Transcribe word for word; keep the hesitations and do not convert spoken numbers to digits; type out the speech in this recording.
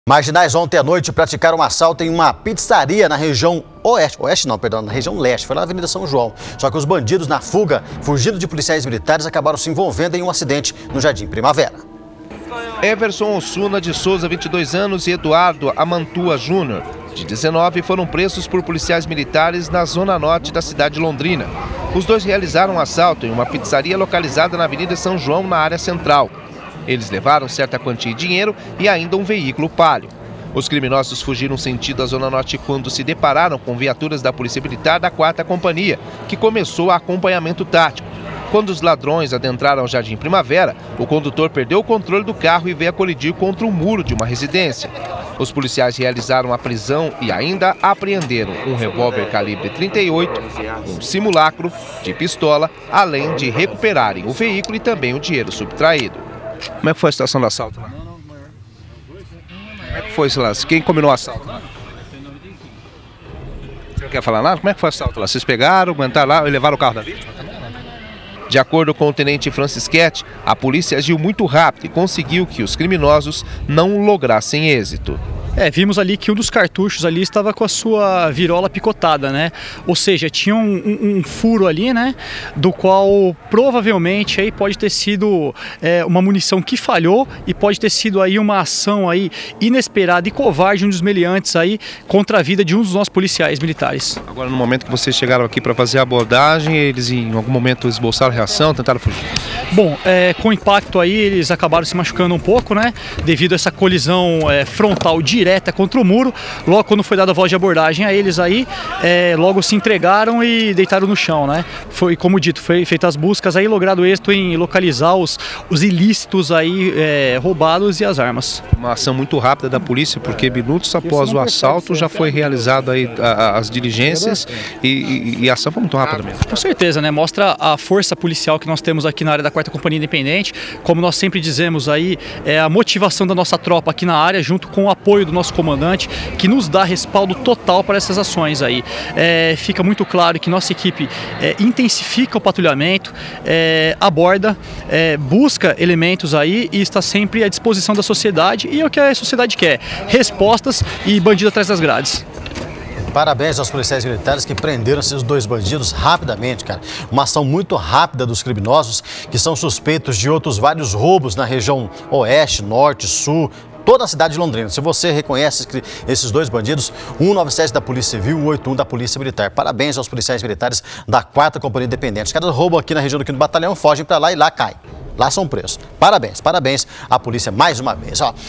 Marginais ontem à noite praticaram um assalto em uma pizzaria na região oeste, oeste não, perdão, na região leste, foi lá na Avenida São João. Só que os bandidos na fuga, fugindo de policiais militares, acabaram se envolvendo em um acidente no Jardim Primavera. Everson Osuna de Souza, vinte e dois anos, e Eduardo Amantua Júnior, de dezenove, foram presos por policiais militares na zona norte da cidade de Londrina. Os dois realizaram um assalto em uma pizzaria localizada na Avenida São João, na área central. Eles levaram certa quantia de dinheiro e ainda um veículo Palio. Os criminosos fugiram sentido à Zona Norte quando se depararam com viaturas da Polícia Militar da quarta Companhia, que começou o acompanhamento tático. Quando os ladrões adentraram ao Jardim Primavera, o condutor perdeu o controle do carro e veio a colidir contra o muro de uma residência. Os policiais realizaram a prisão e ainda apreenderam um revólver calibre trinta e oito, um simulacro de pistola, além de recuperarem o veículo e também o dinheiro subtraído. Como é que foi a situação do assalto lá? Como é que foi isso lá? Quem combinou o assalto lá? Você não quer falar nada? Como é que foi o assalto lá? Vocês pegaram, aguentaram lá e levaram o carro da vítima? De acordo com o tenente Francischetti, a polícia agiu muito rápido e conseguiu que os criminosos não lograssem êxito. É, vimos ali que um dos cartuchos ali estava com a sua virola picotada, né? Ou seja, tinha um, um, um furo ali, né? Do qual provavelmente aí pode ter sido é, uma munição que falhou e pode ter sido aí uma ação aí inesperada e covarde de um dos meliantes aí contra a vida de um dos nossos policiais militares. Agora, no momento que vocês chegaram aqui para fazer a abordagem, eles em algum momento esboçaram reação, tentaram fugir? Bom, é, com o impacto aí eles acabaram se machucando um pouco, né? Devido a essa colisão é, frontal direta direta contra o muro. Logo quando foi dada a voz de abordagem a eles aí, é, logo se entregaram e deitaram no chão, né? Foi, como dito, foi feitas as buscas aí, logrado êxito em localizar os, os ilícitos aí é, roubados e as armas. Uma ação muito rápida da polícia, porque minutos após o assalto já foi realizada aí a, as diligências e, e, e a ação foi muito rápida mesmo. Com certeza, né? Mostra a força policial que nós temos aqui na área da quarta Companhia Independente. Como nós sempre dizemos aí, é a motivação da nossa tropa aqui na área, junto com o apoio do nosso comandante, que nos dá respaldo total para essas ações aí. É, fica muito claro que nossa equipe é, intensifica o patrulhamento, é, aborda, é, busca elementos aí e está sempre à disposição da sociedade, e é o que a sociedade quer: respostas e bandido atrás das grades. Parabéns aos policiais militares que prenderam esses dois bandidos rapidamente, cara. Uma ação muito rápida dos criminosos que são suspeitos de outros vários roubos na região oeste, norte, sul, toda a cidade de Londrina. Se você reconhece esses dois bandidos, cento e noventa e sete da Polícia Civil e cento e oitenta e um da Polícia Militar. Parabéns aos policiais militares da quarta Companhia Independente. Os caras roubam aqui na região do quinto Batalhão, fogem para lá e lá caem. Lá são presos. Parabéns, parabéns à polícia mais uma vez. Ó.